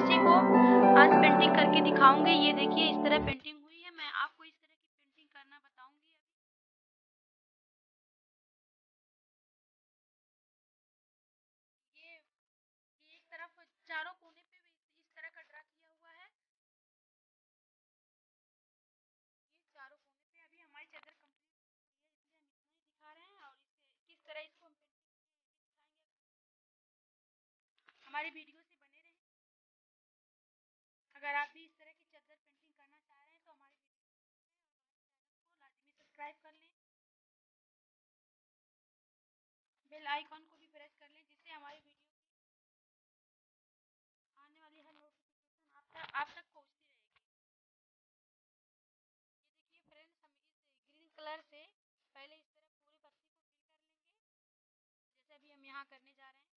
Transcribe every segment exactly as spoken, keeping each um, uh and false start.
उसी को आज पेंटिंग करके दिखाऊंगी। ये देखिए इस तरह पेंटिंग हुई है। मैं आपको इस तरह की पेंटिंग करना बताऊंगी। ये ये एक तरफ चारों कोने पे भी इस तरह का ड्रा किया हुआ है। ये चारों कोने पे अभी हमारी चादर कंप्लीट हुई है, इसलिए हम इतना ही दिखा रहे हैं। और इसे किस तरह इसको हम पेंटिंग दिखाएंगे। हमारी वीडियो से बने रहें। अगर आप भी इस तरह की चादर पेंटिंग करना चाह रहे हैं तो हमारी वीडियो को लाजमी सब्सक्राइब कर लें। बेल आइकॉन को भी प्रेस कर लें, जिससे हमारी वीडियो की आने वाली हर नोटिफिकेशन आप तक आप तक पहुंचती रहेगी। ये देखिए फ्रेंड्स, हम इस ग्रीन कलर से पहले इस तरह पूरी पत्ती को फिल कर लेंगे, जैसे अभी हम यहाँ करने जा रहे हैं।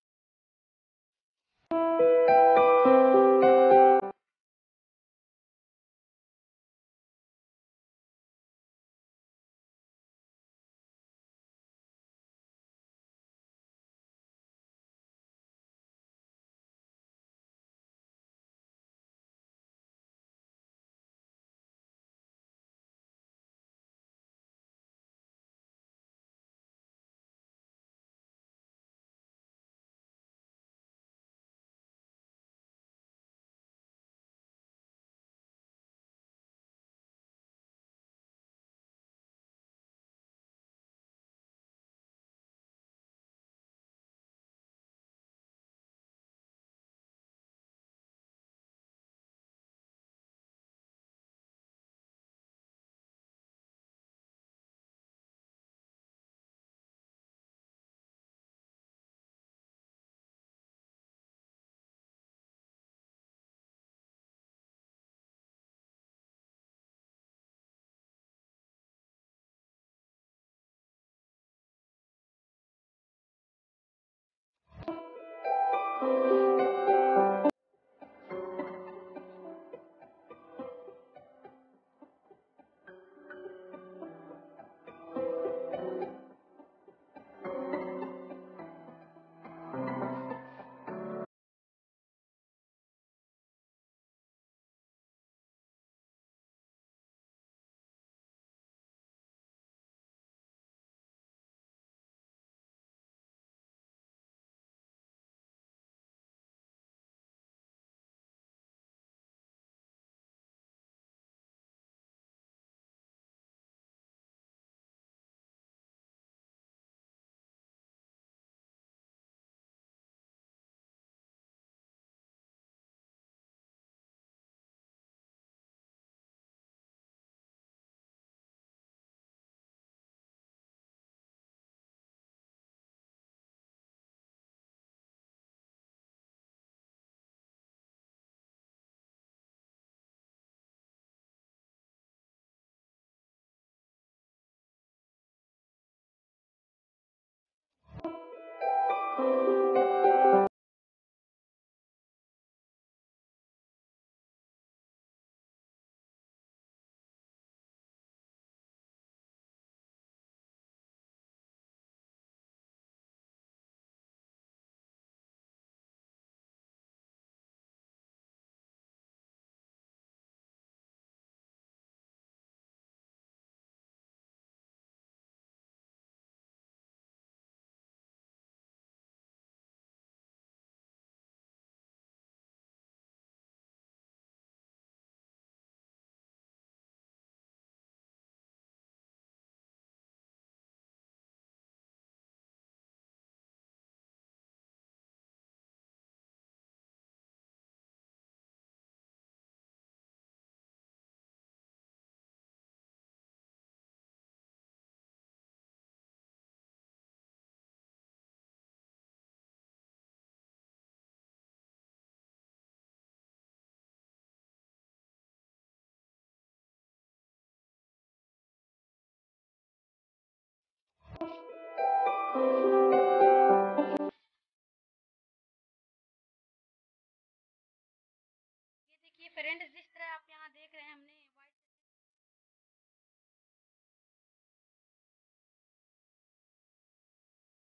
ये देखिए फ्रेंड्स, जिस तरह आप यहाँ देख रहे हैं, हमने व्हाइट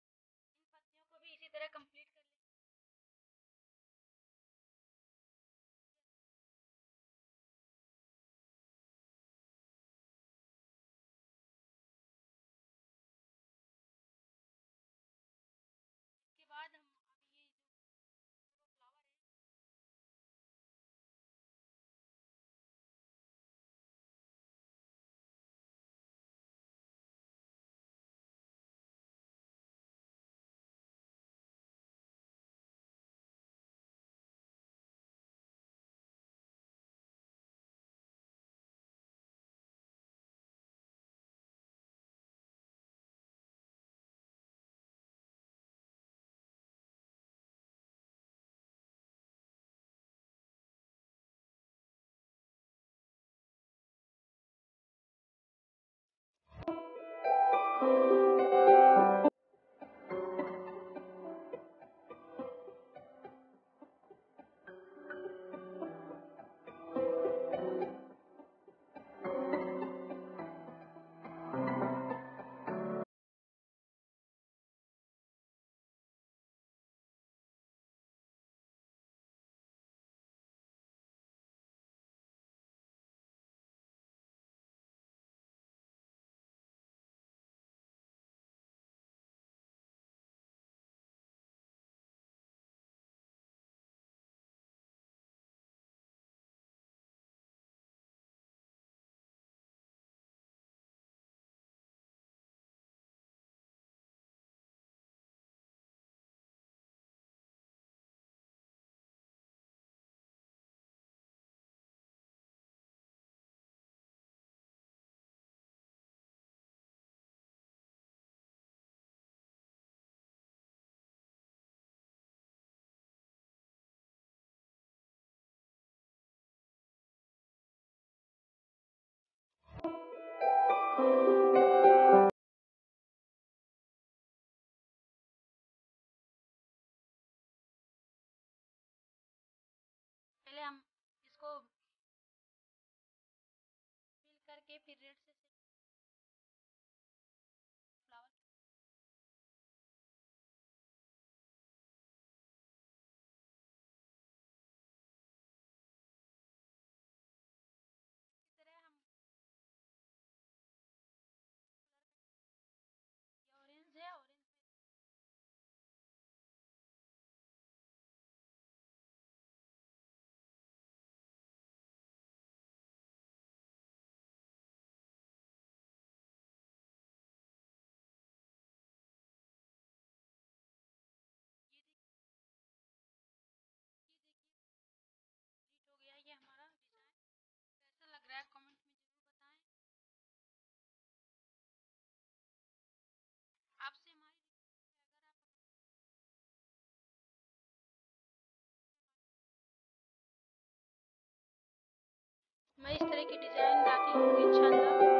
इन पत्तियों को भी इसी तरह कंप्लीट कर पहले हम इसको फिल करके फिर रेड से फ्लावर इसी तरह हम ये ऑरेंज है, ऑरेंज से ये देखिए, ये देखिए कंप्लीट हो गया ये हमारा डिज़ाइन। कैसा लग रहा है कमेंट में ज़रूर बताएं। आपसे हमारी रिक्वेस्ट है, अगर आप मैं इस तरह की डिज़ाइन लाती हूँ इंशाल्लाह।